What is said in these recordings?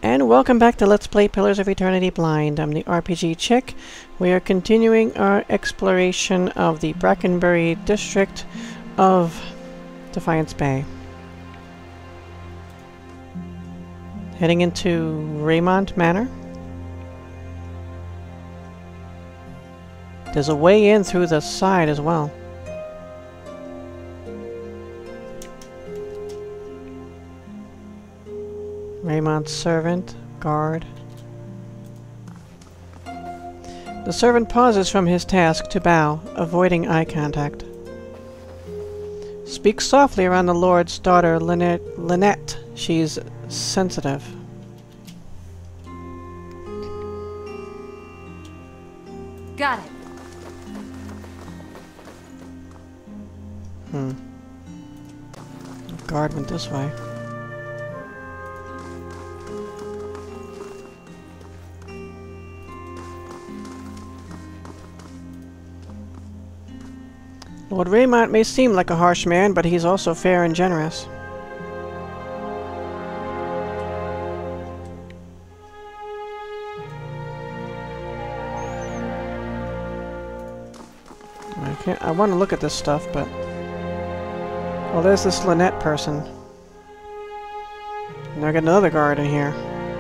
And welcome back to Let's Play Pillars of Eternity Blind. I'm the RPG Chick. We are continuing our exploration of the Brackenbury district of Defiance Bay. Heading into Reymont Manor. There's a way in through the side as well. Reymont's servant, guard. The servant pauses from his task to bow, avoiding eye contact. Speak softly around the Lord's daughter, Lynette. She's sensitive. Got it. The guard went this way. Lord Reymont may seem like a harsh man, but he's also fair and generous. I want to look at this stuff, but... Oh, there's this Lynette person. Now I got another guard in here.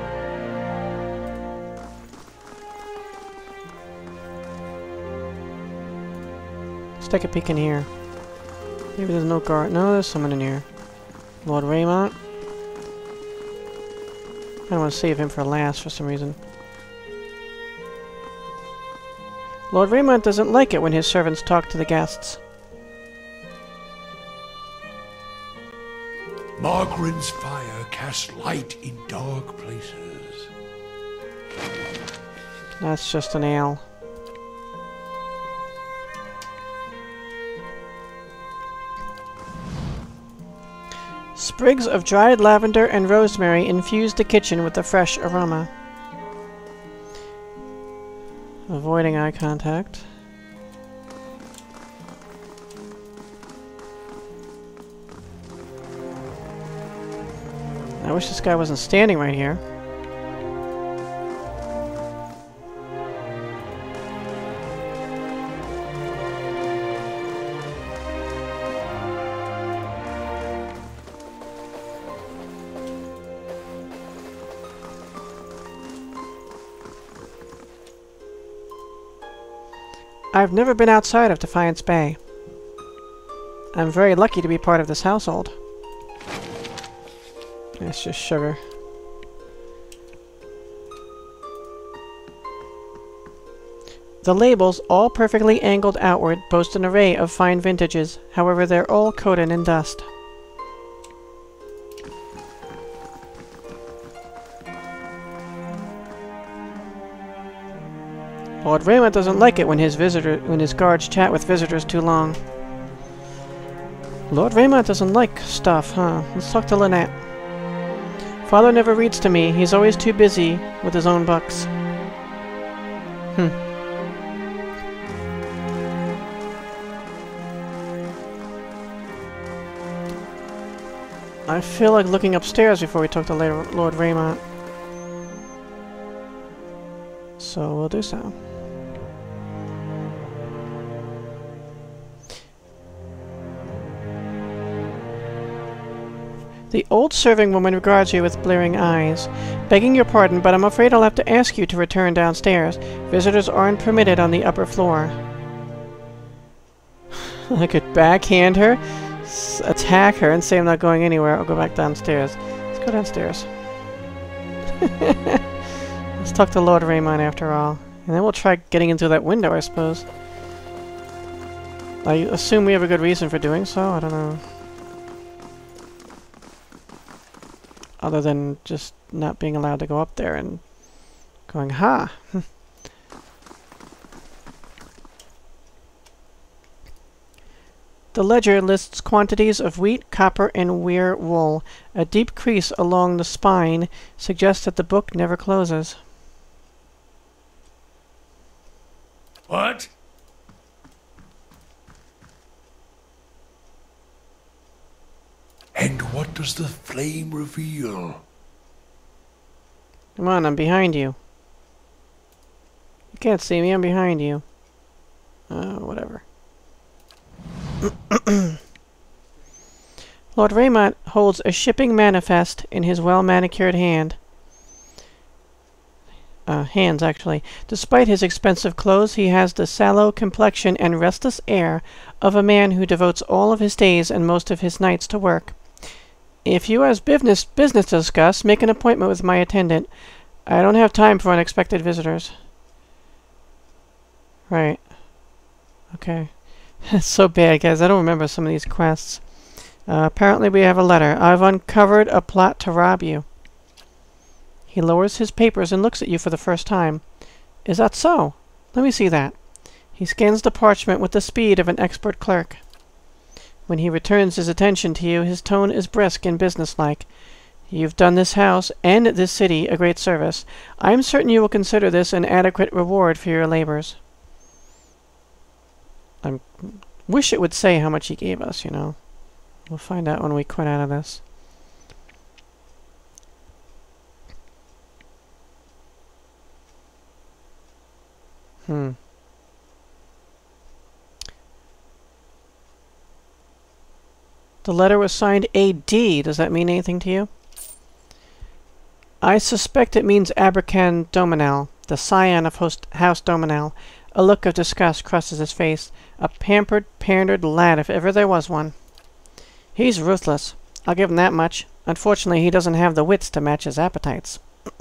Let's take a peek in here. Maybe there's no guard. No, there's someone in here. Lord Reymont. I don't want to save him for last for some reason. Lord Reymont doesn't like it when his servants talk to the guests. Margaren's fire casts light in dark places. That's just an ale. Sprigs of dried lavender and rosemary infuse the kitchen with a fresh aroma. Avoiding eye contact. I wish this guy wasn't standing right here. I've never been outside of Defiance Bay. I'm very lucky to be part of this household. It's just sugar. The labels, all perfectly angled outward, boast an array of fine vintages. However, they're all coated in dust. Lord Reymont doesn't like it when his guards chat with visitors too long. Lord Reymont doesn't like stuff, huh? Let's talk to Lynette. Father never reads to me. He's always too busy with his own books. I feel like looking upstairs before we talk to Lord Reymont. So we'll do so. The old serving woman regards you with blearing eyes. Begging your pardon, but I'm afraid I'll have to ask you to return downstairs. Visitors aren't permitted on the upper floor. I could backhand her, attack her, and say I'm not going anywhere. I'll go back downstairs. Let's go downstairs. Let's talk to Lord Reymont after all. And then we'll try getting into that window, I suppose. I assume we have a good reason for doing so. I don't know. Other than just not being allowed to go up there and going, ha! The ledger lists quantities of wheat, copper, and weir wool. A deep crease along the spine suggests that the book never closes. What? And what does the flame reveal? Come on, I'm behind you. You can't see me, I'm behind you. Whatever. Lord Reymont holds a shipping manifest in his well-manicured hands, actually. Despite his expensive clothes, he has the sallow complexion and restless air of a man who devotes all of his days and most of his nights to work. If you have business to discuss, make an appointment with my attendant. I don't have time for unexpected visitors. Right. Okay. It's so bad, guys. I don't remember some of these quests. Apparently we have a letter. I've uncovered a plot to rob you. He lowers his papers and looks at you for the first time. Is that so? Let me see that. He scans the parchment with the speed of an expert clerk. When he returns his attention to you, his tone is brisk and businesslike. You've done this house and this city a great service. I am certain you will consider this an adequate reward for your labors. I wish it would say how much he gave us, you know. We'll find out when we quit out of this. The letter was signed A.D. Does that mean anything to you? I suspect it means Abracan Dominel, the scion of House Dominel. A look of disgust crosses his face. A pampered, pandered lad, if ever there was one. He's ruthless. I'll give him that much. Unfortunately, he doesn't have the wits to match his appetites.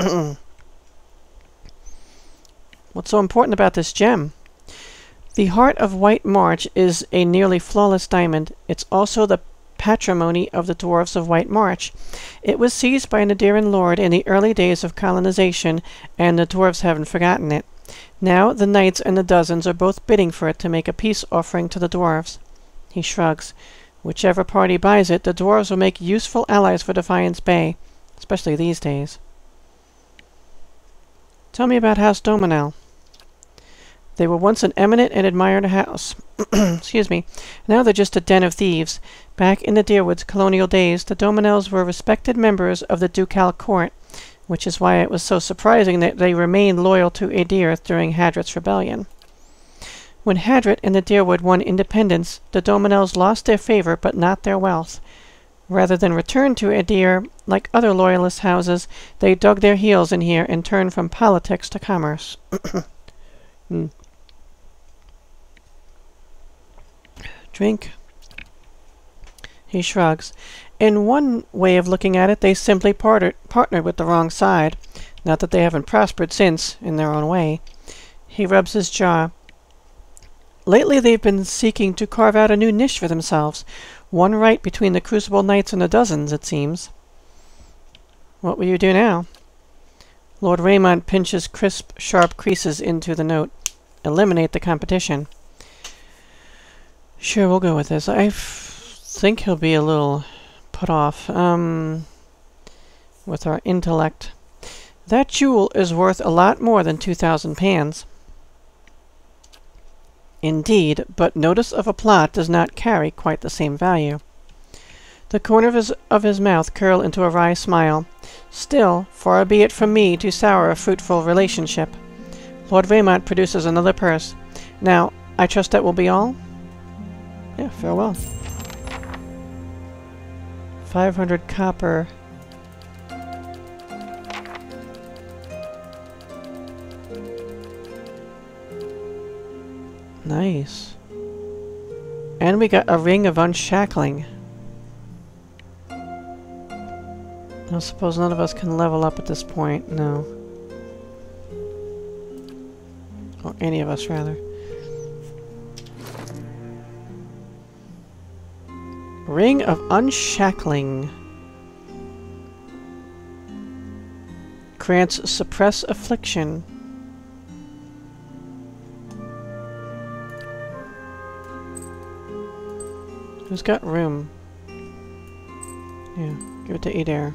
What's so important about this gem? The heart of White March is a nearly flawless diamond. It's also the patrimony of the dwarves of White March. It was seized by an Nadiran lord in the early days of colonization, and the dwarves haven't forgotten it. Now the knights and the dozens are both bidding for it to make a peace offering to the dwarves. He shrugs. Whichever party buys it, the dwarves will make useful allies for Defiance Bay, especially these days. Tell me about House Dominel. They were once an eminent and admired house. Excuse me. Now they're just a den of thieves. Back in the Deerwoods colonial days, the Dominels were respected members of the ducal court, which is why it was so surprising that they remained loyal to Aedirth during Hadrit's rebellion. When Hadrit and the Deerwood won independence, the Dominels lost their favor but not their wealth. Rather than return to Aedir, like other loyalist houses, they dug their heels in here and turned from politics to commerce. Drink. He shrugs. In one way of looking at it, they simply partnered with the wrong side. Not that they haven't prospered since, in their own way. He rubs his jaw. Lately they've been seeking to carve out a new niche for themselves. One right between the Crucible Knights and the Dozens, it seems. What will you do now? Lord Reymont pinches crisp, sharp creases into the note. Eliminate the competition. Sure, we'll go with this. I think he'll be a little put off with our intellect. That jewel is worth a lot more than 2,000 pans. Indeed, but notice of a plot does not carry quite the same value. The corner of his mouth curled into a wry smile. Still, far be it from me to sour a fruitful relationship. Lord Reymont produces another purse. Now, I trust that will be all? Yeah, farewell. 500 copper. Nice. And we got a ring of unshackling. I suppose none of us can level up at this point. No. Or any of us, rather. Ring of unshackling. Grants suppress affliction. Who's got room? Yeah, give it to Adair.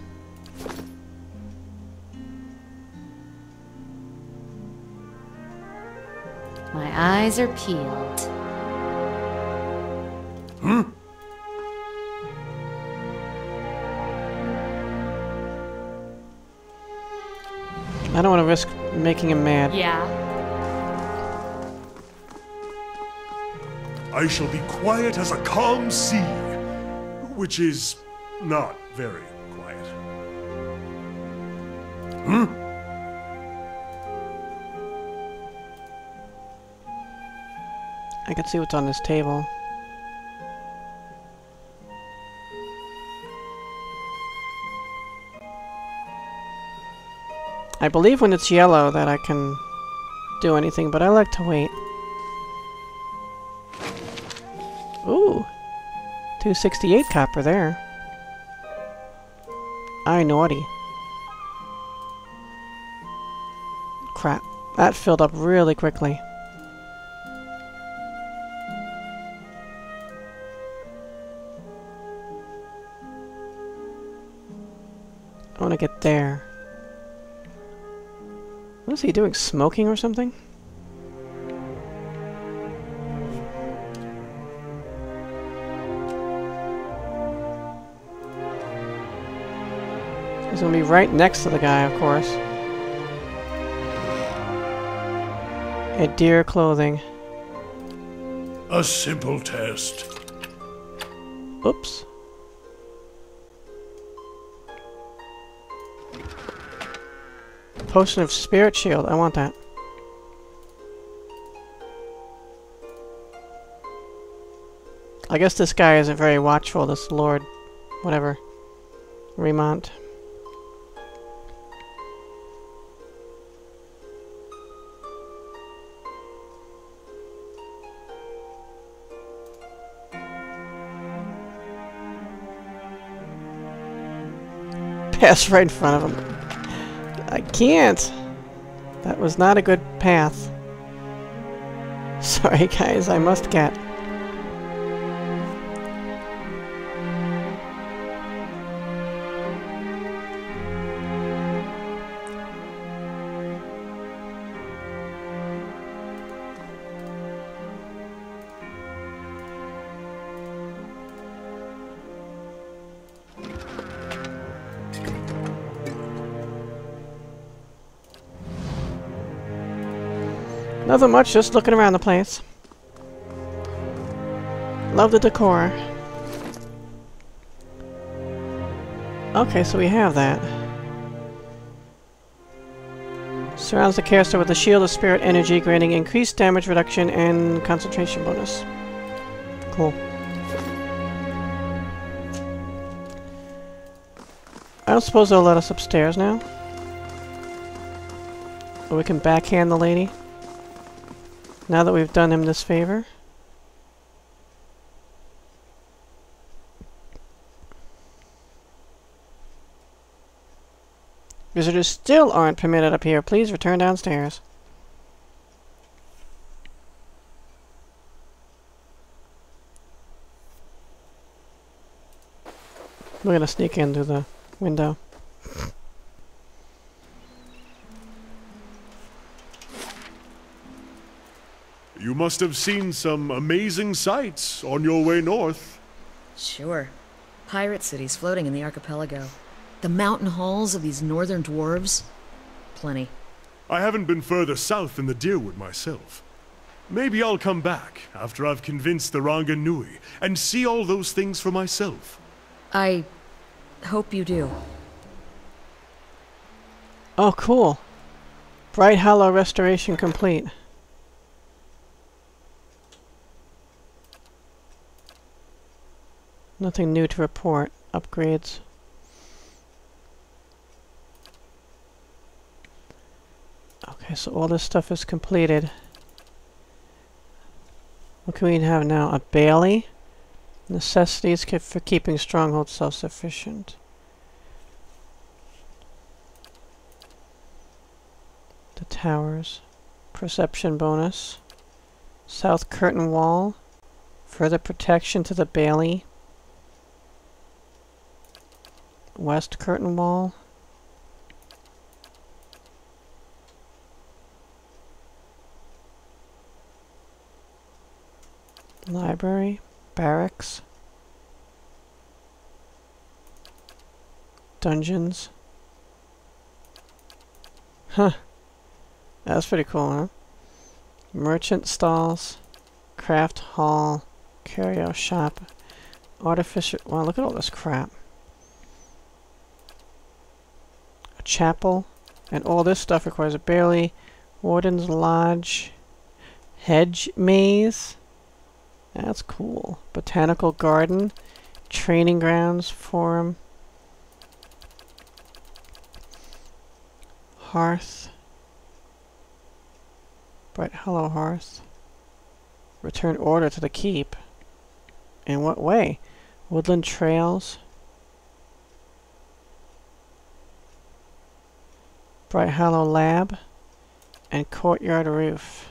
My eyes are peeled. I don't want to risk making him mad. Yeah. I shall be quiet as a calm sea, which is not very quiet. Hmm? I can see what's on this table. I believe when it's yellow that I can do anything, but I like to wait. Ooh! 268 copper there. I naughty. Crap. That filled up really quickly. I want to get there. What is he doing? Smoking or something? He's gonna be right next to the guy, of course. A deer clothing. A simple test. Oops. Potion of Spirit Shield. I want that. I guess this guy isn't very watchful, this Lord... whatever. Reymont. Pass right in front of him. I can't! That was not a good path. Sorry guys, I must get. Nothing much, just looking around the place. Love the decor. Okay, so we have that. Surrounds the caster with a shield of spirit energy, granting increased damage reduction and concentration bonus. Cool. I don't suppose they'll let us upstairs now. Or we can backhand the lady. Now that we've done him this favor. Visitors still aren't permitted up here. Please return downstairs. We're gonna sneak in through the window. You must have seen some amazing sights on your way north. Sure. Pirate cities floating in the archipelago. The mountain halls of these northern dwarves. Plenty. I haven't been further south than the Deerwood myself. Maybe I'll come back after I've convinced the Ranga Nui and see all those things for myself. I hope you do. Oh, cool. Bright Hollow restoration complete. Nothing new to report. Upgrades. Okay, so all this stuff is completed. What can we have now? A Bailey? Necessities for keeping strongholds self-sufficient. The towers. Perception bonus. South curtain wall. Further protection to the Bailey. West curtain wall. Library. Barracks. Dungeons. Huh. That's pretty cool, huh? Merchant stalls, craft hall, curio shop, artificial... Wow, look at all this crap. A chapel, and all this stuff requires a barely. Warden's lodge, hedge maze. That's cool. Botanical garden, training grounds, forum, hearth. Bright Hollow Hearth. Return order to the keep. In what way? Woodland trails. Bright Hollow Lab. And courtyard roof.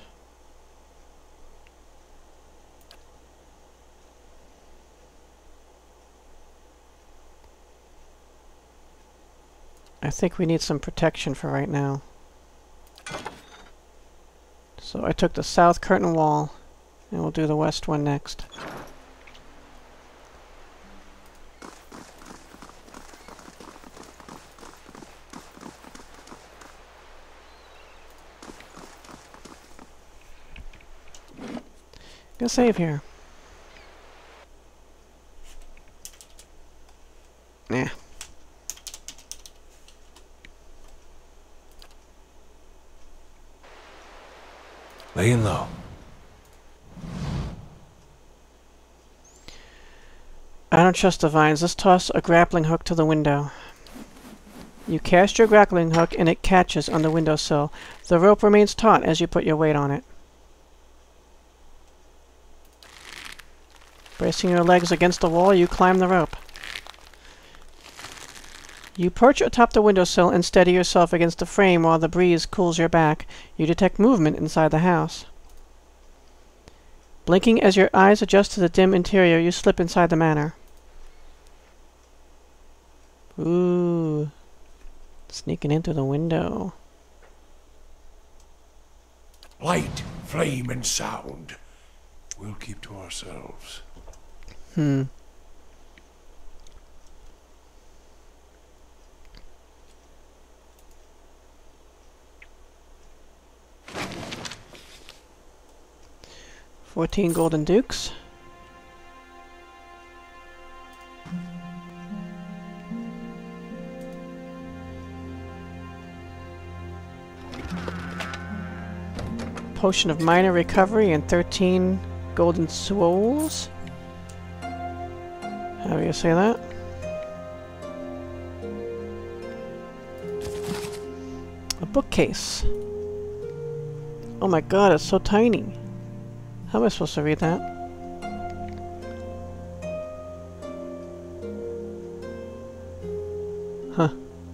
I think we need some protection for right now. So I took the south curtain wall, and we'll do the west one next. Gonna save here. Nah. Laying low. I don't trust the vines. Let's toss a grappling hook to the window. You cast your grappling hook and it catches on the windowsill. The rope remains taut as you put your weight on it. Bracing your legs against the wall, you climb the rope. You perch atop the windowsill and steady yourself against the frame while the breeze cools your back. You detect movement inside the house. Blinking as your eyes adjust to the dim interior, you slip inside the manor. Ooh. Sneaking in through the window. Light, flame, and sound. We'll keep to ourselves. 14 golden dukes. Potion of minor recovery and 13 golden souls. How do you say that? A bookcase. Oh my god, it's so tiny. How am I supposed to read that? Huh.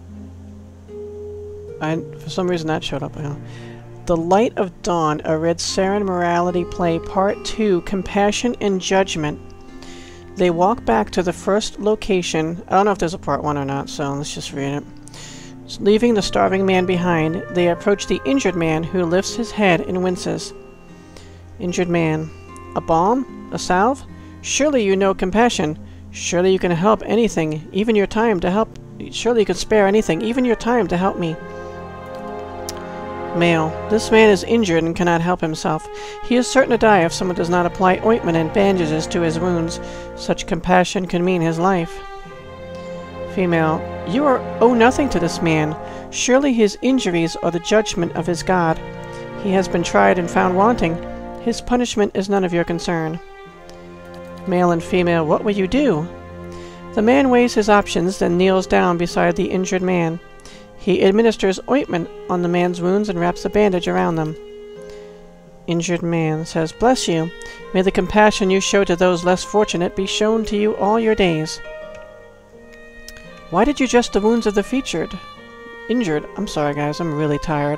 For some reason that showed up. The Light of Dawn, a Readceran Morality play, Part 2, Compassion and Judgment. They walk back to the first location. I don't know if there's a Part 1 or not, so let's just read it. Leaving the starving man behind, they approach the injured man, who lifts his head and winces. Injured man. A balm? A salve? Surely you know compassion. Surely you can help anything, even your time to help. Surely you can spare anything, even your time to help me. Male. This man is injured and cannot help himself. He is certain to die if someone does not apply ointment and bandages to his wounds. Such compassion could mean his life. Female. You owe nothing to this man. Surely his injuries are the judgment of his God. He has been tried and found wanting. His punishment is none of your concern. Male and female. What will you do? The man weighs his options, then kneels down beside the injured man. He administers ointment on the man's wounds and wraps a bandage around them. Injured man says, "Bless you. May the compassion you show to those less fortunate be shown to you all your days." Why did you dress the wounds of the featured? Injured? I'm sorry, guys. I'm really tired.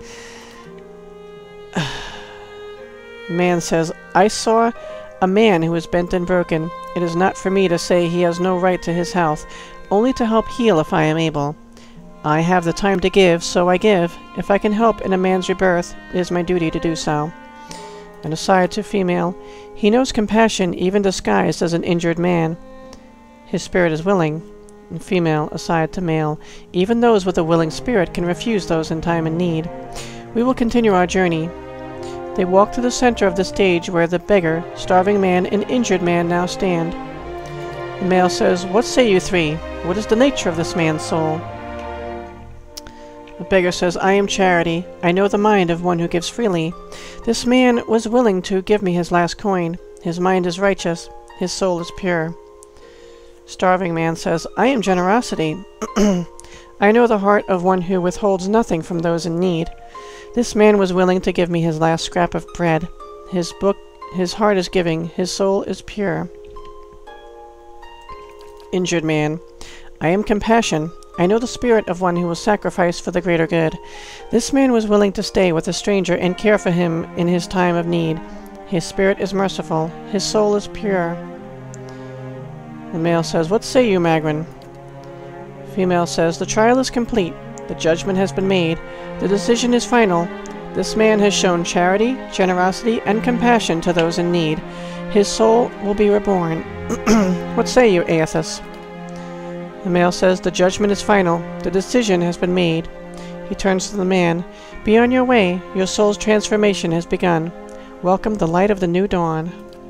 Man says, "I saw a man who is bent and broken. It is not for me to say he has no right to his health, only to help heal if I am able. I have the time to give, so I give. If I can help in a man's rebirth, it is my duty to do so." And aside to female, he knows compassion even disguised as an injured man. His spirit is willing. and female aside to male. Even those with a willing spirit can refuse those in time and need. We will continue our journey. They walk to the center of the stage where the beggar, starving man, and injured man now stand. The male says, "What say you three? What is the nature of this man's soul?" The beggar says, "I am charity. I know the mind of one who gives freely. This man was willing to give me his last coin. His mind is righteous. His soul is pure." Starving man says, "I am generosity. I know the heart of one who withholds nothing from those in need. This man was willing to give me his last scrap of bread. His heart is giving. His soul is pure." Injured man, "I am compassion. I know the spirit of one who will sacrifice for the greater good. This man was willing to stay with a stranger and care for him in his time of need. His spirit is merciful. His soul is pure." The male says, "What say you, Magrin?" Female says, "The trial is complete. The judgment has been made. The decision is final. This man has shown charity, generosity, and compassion to those in need. His soul will be reborn. What say you, Aethys?" The male says, "The judgment is final. The decision has been made." He turns to the man. "Be on your way. Your soul's transformation has begun. Welcome the light of the new dawn."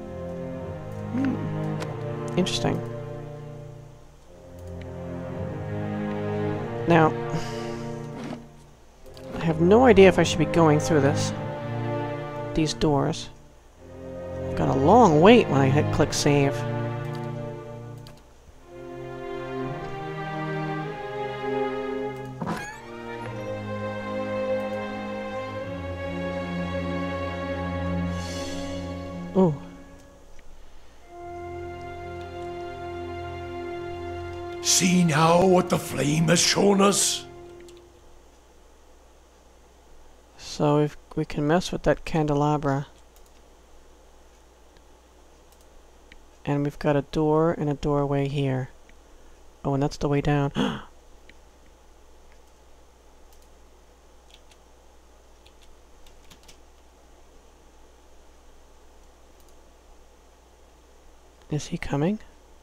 Interesting. Now, I have no idea if I should be going through these doors. I've got a long wait when I hit click save. Ooh. See now what the flame has shown us? So if we can mess with that candelabra. And we've got a door and a doorway here. Oh, and that's the way down. Is he coming?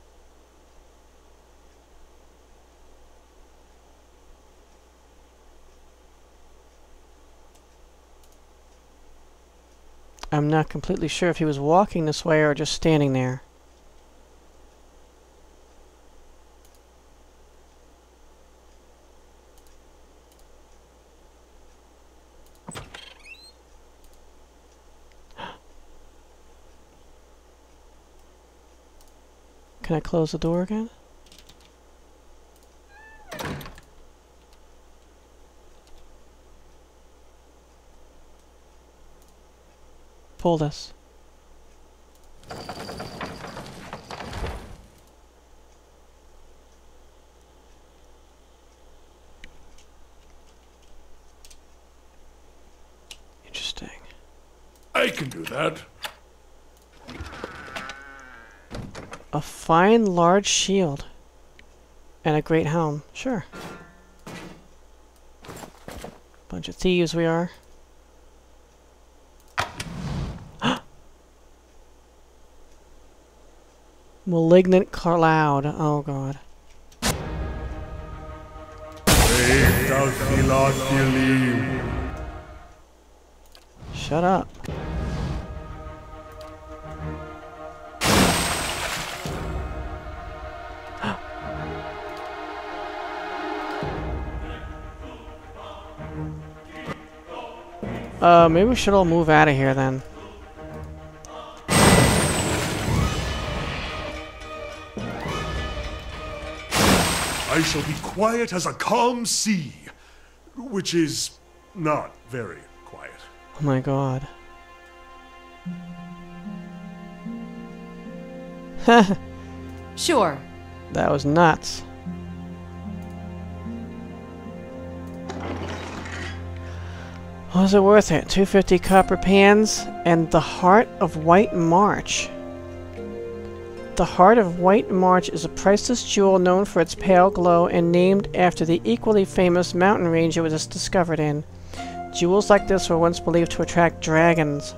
I'm not completely sure if he was walking this way or just standing there. Can I close the door again? Pull this. Interesting. I can do that. A fine large shield. And a great helm. Sure. Bunch of thieves we are. Malignant cloud. Oh god. Shut up. Maybe we should all move out of here then. I shall be quiet as a calm sea, which is not very quiet. Oh my god. Sure. That was nuts. Was it worth it? 250 copper pans and the Heart of White March. The Heart of White March is a priceless jewel known for its pale glow and named after the equally famous mountain range it was discovered in. Jewels like this were once believed to attract dragons.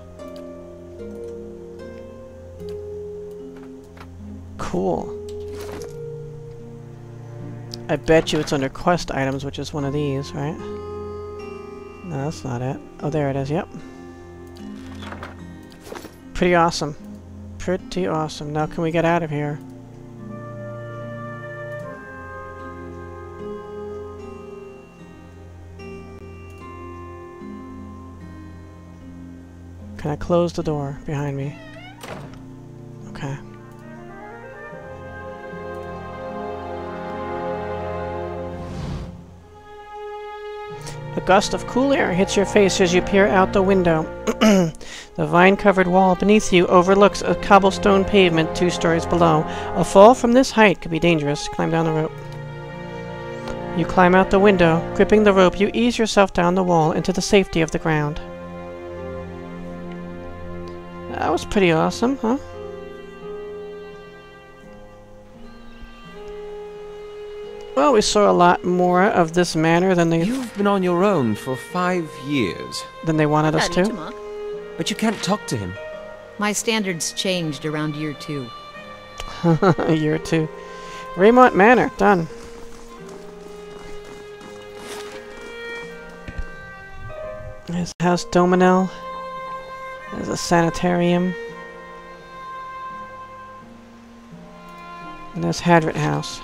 Cool. I bet you it's under quest items, which is one of these, right? No, that's not it. Oh, there it is, yep. Pretty awesome. Pretty awesome. Now can we get out of here? Can I close the door behind me? Okay. A gust of cool air hits your face as you peer out the window. The vine-covered wall beneath you overlooks a cobblestone pavement 2 stories below. A fall from this height could be dangerous. Climb down the rope. You climb out the window. Gripping the rope, you ease yourself down the wall into the safety of the ground. That was pretty awesome, huh? Well, we saw a lot more of this manor than they... You've been on your own for 5 years. Than they wanted us Daddy, to. Tamok. But you can't talk to him. My standards changed around year 2. Year 2. Reymont Manor, done. There's House Dominel. There's a sanitarium. And there's Hadrit House.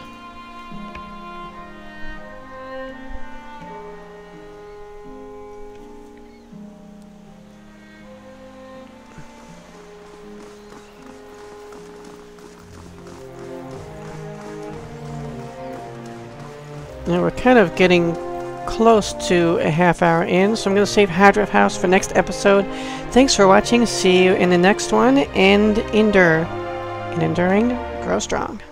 Now we're kind of getting close to a half hour in, so I'm going to save Hadrit House for next episode. Thanks for watching. See you in the next one, and endure. In enduring, grow strong.